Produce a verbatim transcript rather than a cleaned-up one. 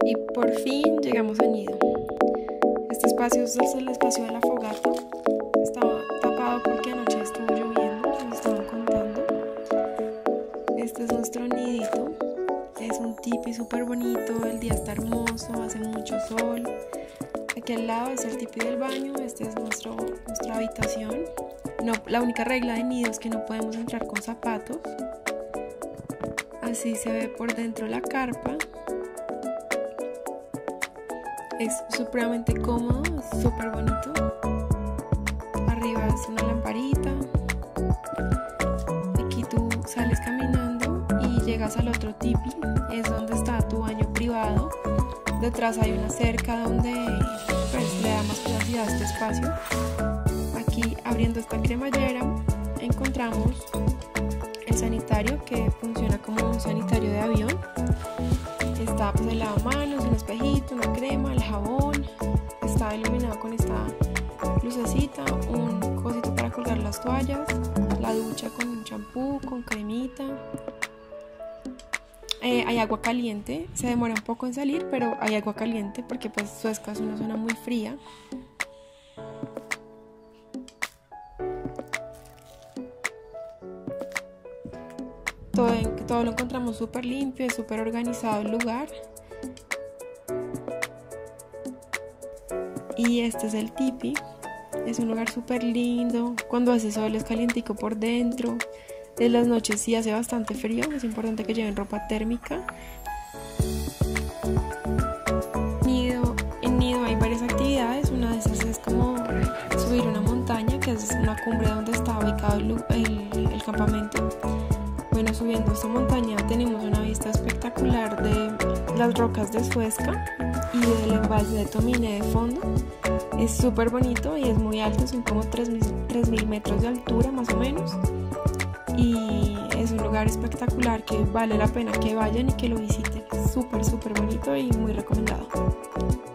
Y por fin llegamos a Nido. Este espacio es el espacio de la fogata. Estaba tapado porque anoche estuvo lloviendo, nos estaban contando. Este es nuestro nidito. Es un tipi súper bonito, el día está hermoso, hace mucho sol. Aquí al lado es el tipi del baño, esta es nuestro, nuestra habitación. No, la única regla de Nido es que no podemos entrar con zapatos. Así se ve por dentro la carpa. Es supremamente cómodo, es súper bonito. Arriba es una lamparita. Aquí tú sales caminando y llegas al otro tipi, es donde está tu baño privado. Detrás hay una cerca donde pues, le da más privacidad a este espacio. Aquí abriendo esta cremallera encontramos el sanitario, que funciona como un sanitario de avión. Está pues el lavamanos, un espejito, una crema, el jabón. Está iluminado con esta lucecita, un cosito para colgar las toallas, la ducha con un champú, con cremita. Eh, hay agua caliente, se demora un poco en salir, pero hay agua caliente porque pues Suezca es una zona muy fría. Todo, todo lo encontramos súper limpio, es súper organizado el lugar. Y este es el tipi. Es un lugar súper lindo. Cuando hace sol es calientico por dentro. En las noches sí hace bastante frío. Es importante que lleven ropa térmica. Nido, en Nido hay varias actividades. Una de esas es como subir una montaña, que es una cumbre donde está ubicado el, el, el campamento. Bueno, subiendo esta montaña tenemos una vista espectacular de las rocas de Suezca y del embalse de Tomine de fondo. Es súper bonito y es muy alto, son como tres mil metros de altura más o menos. Y es un lugar espectacular que vale la pena que vayan y que lo visiten. Es súper, súper bonito y muy recomendado.